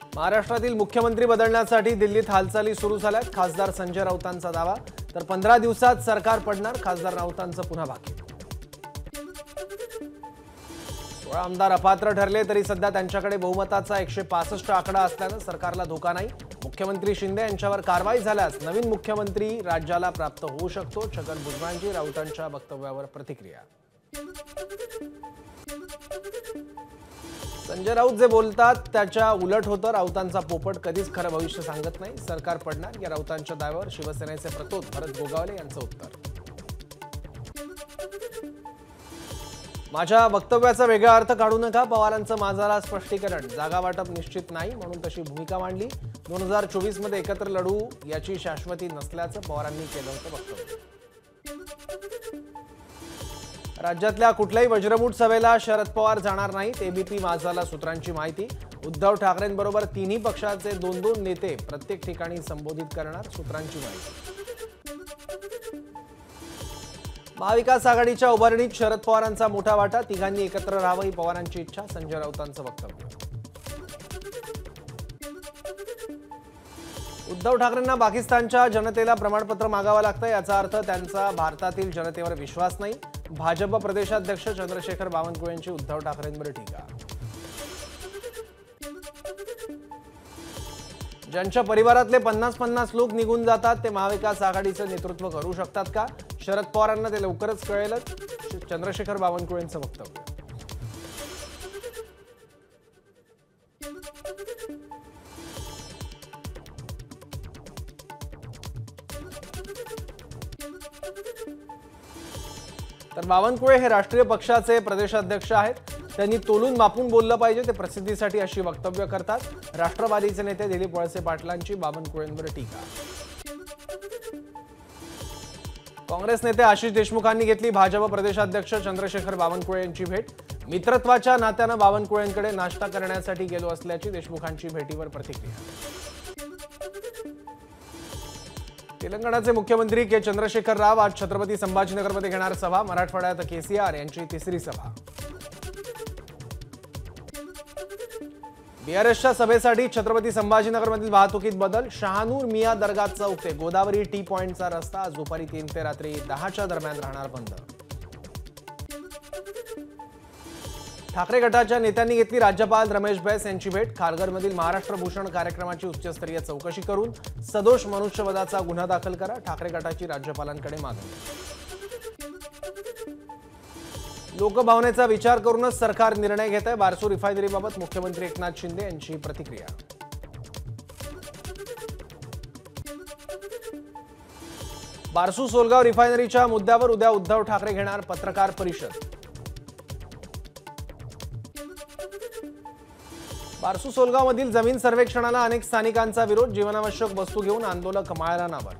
महाराष्ट्रातील मुख्यमंत्री बदलण्यासाठी दिल्लीत हालचाली सुरू झाल्यात। खासदार संजय राऊतांचा दावा, तर 15 दिवसात सरकार पडणार। खासदार राऊतांचं पुन्हा भाकीत। 16 आमदार अपात्र ठरले तरी सध्या त्यांच्याकडे बहुमताचा 165 आकडा असल्यानं सरकारला धोका नाही। मुख्यमंत्री शिंदे यांच्यावर कारवाई झाल्यास नवीन मुख्यमंत्री राज्याला प्राप्त होऊ शकतो। छगन भुजबळांची राऊतांच्या वक्तव्यावर प्रतिक्रिया। संजय राऊत जे बोलतात त्याच्या उलट होतं। राऊतांचा पोपट कधीच खरं भविष्य सांगत नाही। सरकार पडणार या राऊतांच्या दाव्यावर शिवसेनेचे प्रतोद भरत गोगावले यांचं उत्तर। माझ्या वक्तव्याचा वेगळा अर्थ काढू नका, पवारांचं माझाला स्पष्टीकरण। जागा वाटप निश्चित नाही म्हणून तशी भूमिका मांडली। 2024 मध्ये एकत्र लढू याची शाश्वती नसल्याचं पवारांनी केलं होतं वक्तव्य। राज्यातल्या कुठल्याही वज्रमूठ सभेला शरद पवार जाणार नाहीत। एबीपी माझाला सूत्रांची माहिती। उद्धव ठाकरेंबरोबर तिन्ही पक्षाचे 2-2 नेते प्रत्येक ठिकाणी संबोधित करणार। सूत्रांची माहिती। महाविकास आघाडीच्या उभारणीत शरद पवारांचा मोठा वाटा। तिघांनी एकत्र राहावं ही पवारांची इच्छा। संजय राऊतांचं वक्तव्य। उद्धव ठाकरेंना पाकिस्तानच्या जनतेला प्रमाणपत्र मागावं लागतं, याचा अर्थ त्यांचा भारतातील जनतेवर विश्वास नाही। भाजप प्रदेशाध्यक्ष चंद्रशेखर बावनकुळेंची उद्धव ठाकरेंवर टीका। ज्यांच्या परिवारातले 50-50 लोक निघून जातात ते महाविकास आघाडीचं नेतृत्व करू शकतात का? शरद पवारांना ते लवकरच कळेलच। चंद्रशेखर बावनकुळेंचं वक्तव्य। तर बावनकुळे हे राष्ट्रीय पक्षाचे प्रदेशाध्यक्ष आहेत। त्यांनी तोलून मापून बोललं पाहिजे, ते प्रसिद्धीसाठी अशी वक्तव्य करतात। राष्ट्रवादीचे नेते दिलीप वळसे पाटलांची बावनकुळेंवर टीका। काँग्रेस नेते आशिष देशमुखांनी घेतली भाजप प्रदेशाध्यक्ष चंद्रशेखर बावनकुळे यांची भेट। मित्रत्वाच्या नात्यानं बावनकुळेंकडे नाश्ता करण्यासाठी गेलो असल्याची देशमुखांची भेटीवर प्रतिक्रिया। तेलंगणाचे मुख्यमंत्री के चंद्रशेखर राव आज छत्रपती संभाजीनगरमध्ये घेणार सभा। मराठवाड्यात केसीआर यांची तिसरी सभा। बीआरएसच्या सभेसाठी छत्रपती संभाजीनगरमधील वाहतुकीत बदल। शहानूर मिया दर्गा चौक ते गोदावरी टी पॉइंटचा रस्ता आज दुपारी 3 ते रात्री 10च्या दरम्यान राहणार बंद। ठाकरे गटाच्या नेत्यांनी घेतली राज्यपाल रमेश बैस यांची भेट। खारघरमधील महाराष्ट्र भूषण कार्यक्रमाची उच्चस्तरीय चौकशी करून सदोष मनुष्यवधाचा गुन्हा दाखल करा, ठाकरे गटाची राज्यपालांकडे मागणी। लोकभावनेचा विचार करूनच सरकार निर्णय घेत आहे। बारसू रिफायनरीबाबत मुख्यमंत्री एकनाथ शिंदे यांची प्रतिक्रिया। बारसू सोलगाव रिफायनरीच्या मुद्द्यावर उद्या उद्धव ठाकरे घेणार पत्रकार परिषद। बारसू सोलगावमधील जमीन सर्वेक्षणाला अनेक स्थानिकांचा विरोध। जीवनावश्यक वस्तू घेऊन आंदोलक माळरानावर।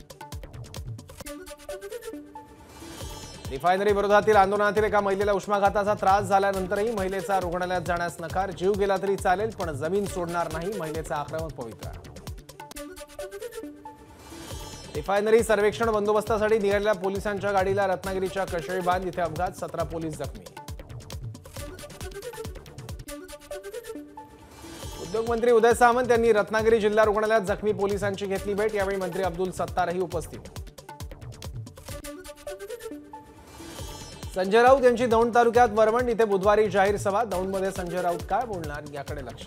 रिफायनरी विरोधातील आंदोलनातील एका महिलेला उष्माघाताचा त्रास झाल्यानंतरही महिलेचा रुग्णालयात जाण्यास नकार। जीव गेला तरी चालेल पण जमीन सोडणार नाही, महिलेचा आक्रमक पवित्रा। रिफायनरी सर्वेक्षण बंदोबस्तासाठी निघालेल्या पोलिसांच्या गाडीला रत्नागिरीच्या कशेळीबांध इथे अपघात, 17 पोलीस जखमी। उद्योगमंत्री उदय सामंत यांनी रत्नागिरी जिल्हा रुग्णालयात जखमी पोलिसांची घेतली भेट। यावेळी मंत्री अब्दुल सत्तारही उपस्थित। संजय राऊत यांची दौंड तालुक्यात वरवंड इथे बुधवारी जाहीर सभा। दौंडमध्ये संजय राऊत काय बोलणार याकडे लक्ष।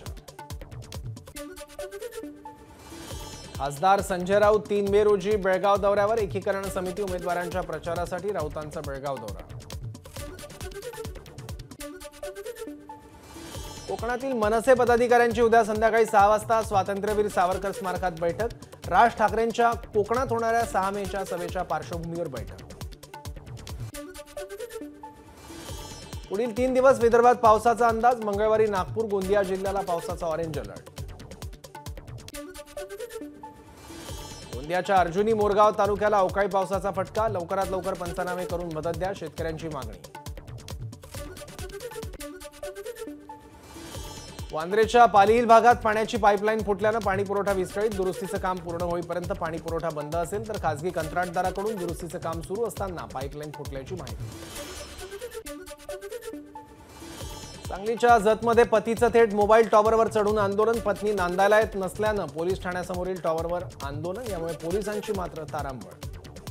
खासदार संजय राऊत 3 मे रोजी बेळगाव दौऱ्यावर। एकीकरण समिती उमेदवारांच्या प्रचारासाठी राऊतांचा बेळगाव दौरा। कोकणातील मनसे पदाधिकाऱ्यांची उद्या संध्याकाळी 6 वाजता स्वातंत्र्यवीर सावरकर स्मारकात बैठक। राज ठाकरेंच्या कोकणात होणाऱ्या 6 मेच्या सभेच्या पार्श्वभूमीवर बैठक। पुढील 3 दिवस विदर्भात पावसाचा अंदाज। मंगळवारी नागपूर गोंदिया जिल्ह्याला पावसाचा ऑरेंज अलर्ट। गोंदियाच्या अर्जुनी मोरगाव तालुक्याला अवकाळी पावसाचा फटका। लवकरात लवकर पंचनामे करून मदत द्या, शेतकऱ्यांची मागणी। वांद्रेच्या पालीहिल भागात पाण्याची पाईपलाईन फुटल्यानं पाणी पुरवठा विस्कळीत। दुरुस्तीचं काम पूर्ण होईपर्यंत पाणी पुरवठा बंद असेल तर खासगी कंत्राटदाराकडून दुरुस्तीचं काम सुरू असताना पाईपलाईन फुटल्याची माहिती। सांगलीच्या जतमध्ये पतीचं थेट मोबाईल टॉवरवर चढून आंदोलन. पत्नी नांदायला येत नसल्यानं पोलीस ठाण्यासमोरील टॉवरवर आंदोलन. यामुळे पोलिसांची मात्र तारांबळ.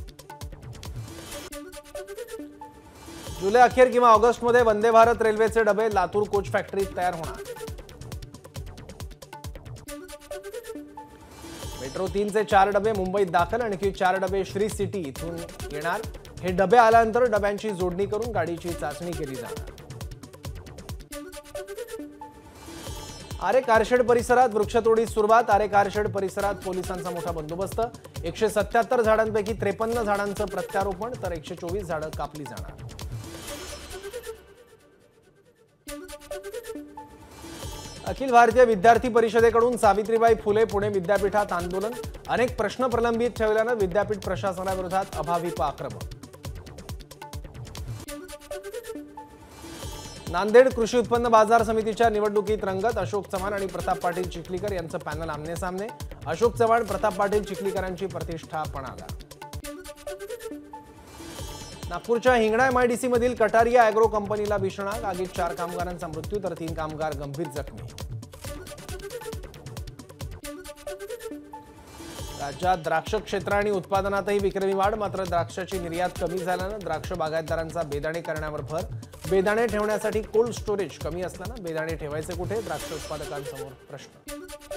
जुलै अखेर किंवा ऑगस्टमध्ये वंदे भारत रेल्वेचे डबे लातूर कोच फॅक्टरीत तयार होणार. मेट्रो 3चे 4 डबे मुंबईत दाखल. आणखी 4 डबे श्री सिटी इथून येणार. हे डबे आल्यानंतर डब्यांची जोडणी करून गाडीची चाचणी केली जाणार. आरे कारशेड परिसरात वृक्षतोडीस सुरुवात. आरे कारशेड परिसरात पोलिसांचा मोठा बंदोबस्त. 177 झाडांपैकी 53 झाडांचं प्रत्यारोपण तर 124 झाडं कापली जाणार. अखिल भारतीय विद्यार्थी परिषदेकडून सावित्रीबाई फुले पुणे विद्यापीठात आंदोलन. अनेक प्रश्न प्रलंबित ठेवल्यानं विद्यापीठ प्रशासनाविरोधात अभाविप आक्रमक. नांदेड कृषी उत्पन्न बाजार समितीच्या निवडणुकीत रंगत. अशोक चव्हाण आणि प्रताप पाटील चिखलीकर यांचं पॅनल आमने-सामने. अशोक चव्हाण प्रताप पाटील चिखलीकरांची प्रतिष्ठा पणाला. नागपूरच्या हिंगणा एमआयडीसी मधील कटारिया अॅग्रो कंपनीला भीषण आग. आगीत 4 कामगारांचा मृत्यू तर 3 कामगार गंभीर जखमी. राज्यात द्राक्ष क्षेत्र आणि उत्पादनातही विक्रमी वाढ. मात्र द्राक्षाची निर्यात कमी झाल्यानं द्राक्ष बागायतदारांचा बेदाणे करण्यावर भर. बेदाणे ठेवण्यासाठी कोल्ड स्टोरेज कमी असल्यानं बेदाणे ठेवायचे कुठे, द्राक्ष उत्पादकांसमोर प्रश्न.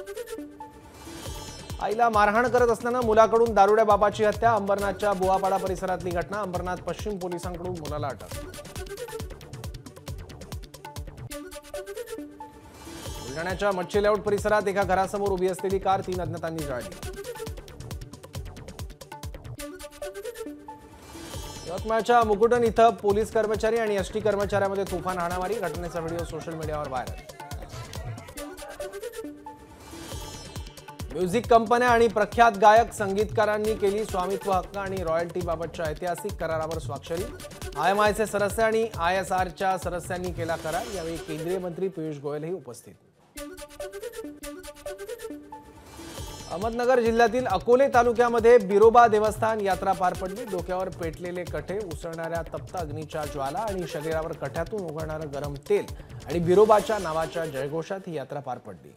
आईला मारहाण करत असताना मुलाकडून दारुड्या बाबाची हत्या. अंबरनाथच्या बुवापाडा परिसरातली घटना. अंबरनाथ पश्चिम पोलिसांकडून मुलाला अटक. बुलढाण्याच्या मच्छी लेआउट परिसरात एका घरासमोर उभी असलेली कार 3 अज्ञातांनी जाळली. यवतमाळच्या मुकुटन इथं पोलीस कर्मचारी आणि एसटी कर्मचाऱ्यामध्ये तुफान हाणामारी. घटनेचा व्हिडिओ सोशल मीडियावर व्हायरल. म्युझिक कंपन्या आणि प्रख्यात गायक संगीतकारांनी केली स्वामित्व हक्क आणि रॉयल्टीबाबतच्या ऐतिहासिक करारावर स्वाक्षरी. आयएमआयचे सदस्य आणि आयएसआरच्या सदस्यांनी केला करार. यावेळी केंद्रीय मंत्री पियुष गोयलही उपस्थित. अहमदनगर जिल्ह्यातील अकोले तालुक्यामध्ये बिरोबा देवस्थान यात्रा पार पडली. डोक्यावर पेटलेले कठे, उसळणाऱ्या तप्त अग्नीच्या ज्वाला आणि शरीरावर कठ्यातून उगळणारं गरम तेल आणि बिरोबाच्या नावाच्या जयघोषात ही यात्रा पार पडली.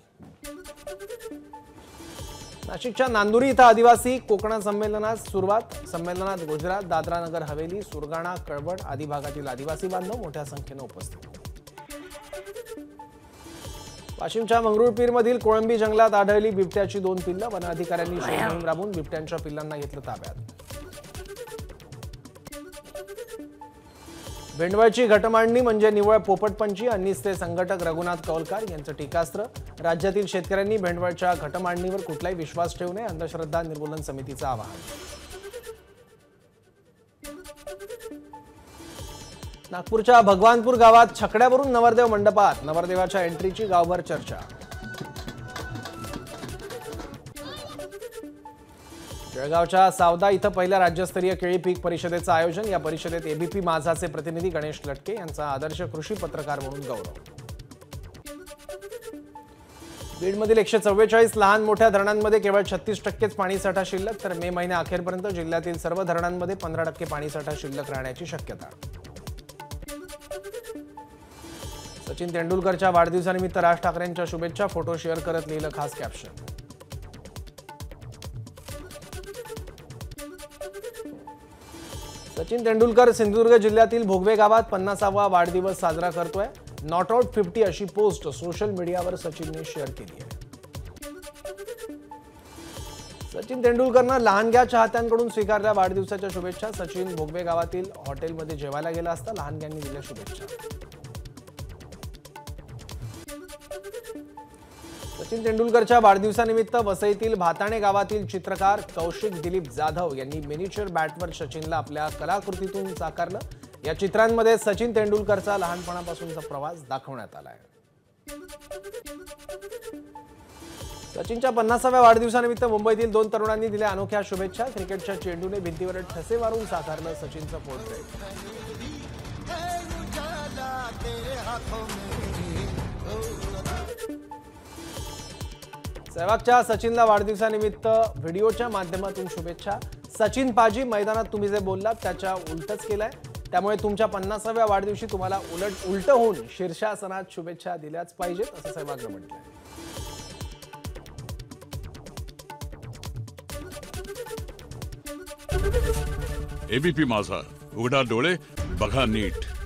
नाशिकच्या नांदुरी इथं आदिवासी कोकण संमेलनास सुरुवात. संमेलनात गुजरात, दादरा नगर हवेली, सुरगाणा, कळवण आदी भागातील आदिवासी बांधव मोठ्या संख्येनं उपस्थित. वाशिमच्या मंगरुळपीरमधील कोळंबी जंगलात आढळली बिबट्याची 2 पिल्लं. वन अधिकाऱ्यांनी शोध मोहीम राबवून बिबट्यांच्या पिल्लांना घेतलं ताब्यात. भेंडवळची घटमांडणी म्हणजे निव्वळ पोपटपंची. अन्नीसचे संघटक रघुनाथ कौलकार यांचं टीकास्त्र. राज्यातील शेतकऱ्यांनी भेंडवळच्या घटमांडणीवर कुठलाही विश्वास ठेवू नये, अंधश्रद्धा निर्मूलन समितीचं आवाहन. नागपूरच्या भगवानपूर गावात छकड्यावरून नवरदेव मंडपात. नवरदेवाच्या एंट्रीची गावभर चर्चा. जळगावच्या सावदा इथं पहिल्या राज्यस्तरीय केळी पीक परिषदेचं आयोजन. या परिषदेत एबीपी माझाचे प्रतिनिधी गणेश लटके यांचा आदर्श कृषी पत्रकार म्हणून गौरव. बीडमधील 144 लहान मोठ्या धरणांमध्ये केवळ 36% पाणीसाठा शिल्लक. तर मे महिन्याअखेरपर्यंत जिल्ह्यातील सर्व धरणांमध्ये 15% पाणीसाठा शिल्लक राहण्याची शक्यता. सचिन तेंडुलकरच्या वाढदिवसानिमित्त राज ठाकरेंच्या शुभेच्छा. फोटो शेअर करत लिहिलं खास कॅप्शन. सचिन तेंडुलकर सिंधुदुर्ग जिल्ह्यातील भोगवे गावात 50वा वाढदिवस साजरा करतोय. नॉट आउट 50 अशी पोस्ट सोशल मीडियावर सचिनने शेअर केली आहे. सचिन तेंडुलकरनं लहानग्या चाहत्यांकडून स्वीकारल्या वाढदिवसाच्या शुभेच्छा. सचिन भोगवे गावातील हॉटेलमध्ये जेवायला गेला असता लहानग्यांनी दिल्या शुभेच्छा. सचिन तेंडुलकरच्या वाढदिवसानिमित्त वसईतील भाताणे गावातील चित्रकार कौशिक दिलीप जाधव यांनी मिनिचर बॅटवर सचिनला आपल्या कलाकृतीतून साकारलं. या चित्रांमध्ये सचिन तेंडुलकरचा लहानपणापासूनचा प्रवास दाखवण्यात आलाय. सचिनच्या 50व्या वाढदिवसानिमित्त मुंबईतील 2 तरुणांनी दिल्या अनोख्या शुभेच्छा. क्रिकेटच्या चेंडूने भिंतीवर ठसे मारून साकारलं सचिनचं पोर्ट्रेट. सहवागच्या सचिनला वाढदिवसानिमित्त व्हिडिओच्या माध्यमातून शुभेच्छा. सचिन पाजी, मैदानात तुम्ही जे बोललात त्याच्या उलटच केलंय. त्यामुळे तुमच्या 50व्या वाढदिवशी तुम्हाला उलट होऊन शीर्षासनात शुभेच्छा दिल्याच पाहिजेत असं सहवागनं म्हटलंय. एबीपी माझा, उघडा डोळे बघा नीट.